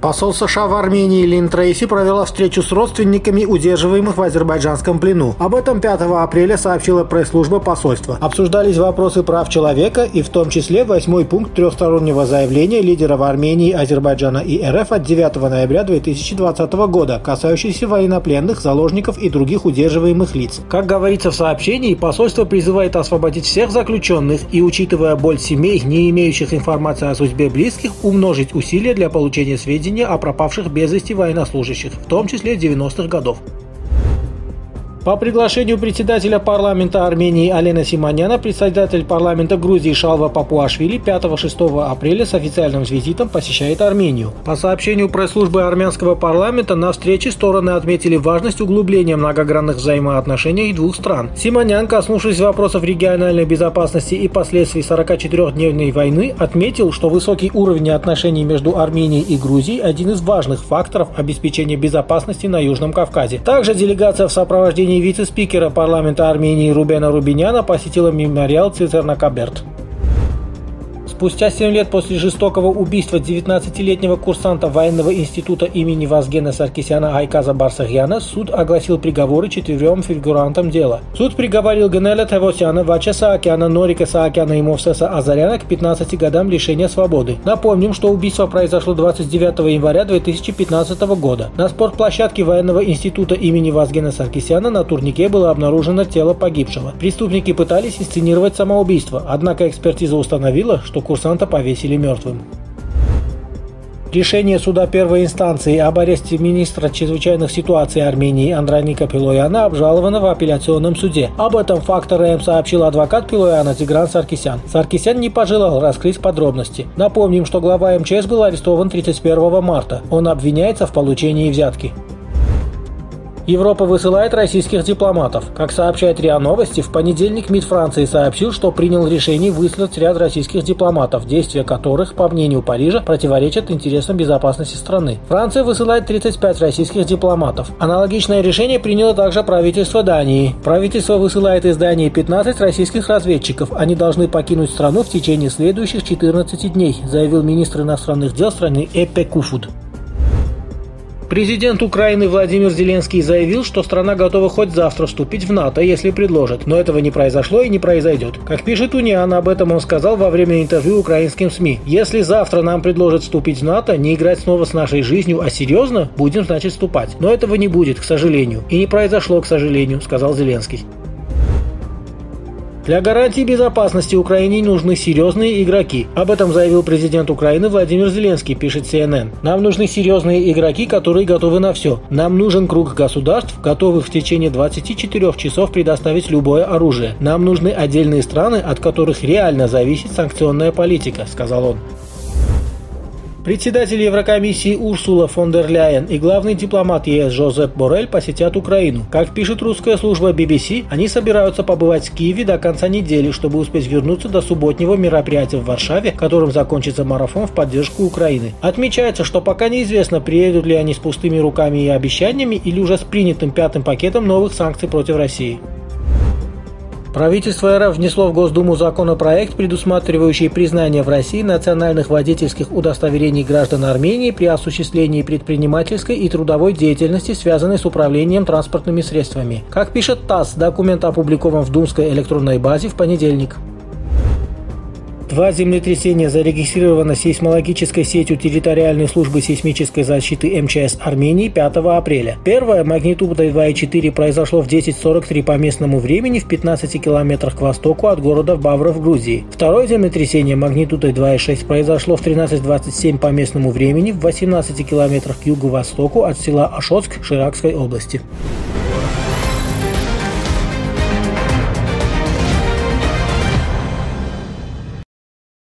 Посол США в Армении Лин Трейси провела встречу с родственниками удерживаемых в азербайджанском плену. Об этом 5 апреля сообщила пресс-служба посольства. Обсуждались вопросы прав человека и в том числе 8-й пункт трехстороннего заявления лидеров Армении, Азербайджана и РФ от 9 ноября 2020 года, касающийся военнопленных, заложников и других удерживаемых лиц. Как говорится в сообщении, посольство призывает освободить всех заключенных и, учитывая боль семей, не имеющих информации о судьбе близких, умножить усилия для получения сведений о пропавших без вести военнослужащих, в том числе 90-х годов. По приглашению председателя парламента Армении Алена Симоняна, председатель парламента Грузии Шалва Папуашвили 5-6 апреля с официальным визитом посещает Армению. По сообщению пресс-службы армянского парламента, на встрече стороны отметили важность углубления многогранных взаимоотношений двух стран. Симонян, коснувшись вопросов региональной безопасности и последствий 44-дневной войны, отметил, что высокий уровень отношений между Арменией и Грузией – один из важных факторов обеспечения безопасности на Южном Кавказе. Также делегация в сопровождении вице-спикера парламента Армении Рубена Рубиняна посетила мемориал Цицерна-Каберт. Спустя 7 лет после жестокого убийства 19-летнего курсанта военного института имени Вазгена Саркисяна Айказа Барсагяна суд огласил приговоры 4 фигурантам дела. Суд приговорил Генеля Тевосяна, Вача Саакяна, Норика Саакяна и Мовсеса Азаряна к 15 годам лишения свободы. Напомним, что убийство произошло 29 января 2015 года. На спортплощадке военного института имени Вазгена Саркисяна на турнике было обнаружено тело погибшего. Преступники пытались инсценировать самоубийство, однако экспертиза установила, что курсанта повесили мертвым. Решение суда первой инстанции об аресте министра чрезвычайных ситуаций Армении Андроника Пилояна обжаловано в апелляционном суде. Об этом факт РМ сообщил адвокат Пилояна Тигран Саркисян. Саркисян не пожелал раскрыть подробности. Напомним, что глава МЧС был арестован 31 марта. Он обвиняется в получении взятки. Европа высылает российских дипломатов. Как сообщает РИА Новости, в понедельник МИД Франции сообщил, что принял решение выслать ряд российских дипломатов, действия которых, по мнению Парижа, противоречат интересам безопасности страны. Франция высылает 35 российских дипломатов. Аналогичное решение приняло также правительство Дании. Правительство высылает из Дании 15 российских разведчиков. Они должны покинуть страну в течение следующих 14 дней, заявил министр иностранных дел страны Еппе Куфуд. Президент Украины Владимир Зеленский заявил, что страна готова хоть завтра вступить в НАТО, если предложат, но этого не произошло и не произойдет. Как пишет Униан, об этом он сказал во время интервью украинским СМИ. Если завтра нам предложат вступить в НАТО, не играть снова с нашей жизнью, а серьезно, будем, значит, вступать. Но этого не будет, к сожалению. И не произошло, к сожалению, сказал Зеленский. Для гарантии безопасности Украине нужны серьезные игроки. Об этом заявил президент Украины Владимир Зеленский, пишет CNN. Нам нужны серьезные игроки, которые готовы на все. Нам нужен круг государств, готовых в течение 24 часов предоставить любое оружие. Нам нужны отдельные страны, от которых реально зависит санкционная политика, сказал он. Председатель Еврокомиссии Урсула фон дер Ляйен и главный дипломат ЕС Жозеп Боррель посетят Украину. Как пишет русская служба BBC, они собираются побывать в Киеве до конца недели, чтобы успеть вернуться до субботнего мероприятия в Варшаве, которым закончится марафон в поддержку Украины. Отмечается, что пока неизвестно, приедут ли они с пустыми руками и обещаниями или уже с принятым 5-м пакетом новых санкций против России. Правительство РФ внесло в Госдуму законопроект, предусматривающий признание в России национальных водительских удостоверений граждан Армении при осуществлении предпринимательской и трудовой деятельности, связанной с управлением транспортными средствами. Как пишет ТАСС, документ опубликован в Думской электронной базе в понедельник. 2 землетрясения зарегистрировано сейсмологической сетью территориальной службы сейсмической защиты МЧС Армении 5 апреля. Первое, магнитудой 2,4, произошло в 10:43 по местному времени в 15 километрах к востоку от города Бавра в Грузии. Второе землетрясение магнитудой 2,6 произошло в 13:27 по местному времени в 18 километрах к юго-востоку от села Ашоцк Ширакской области.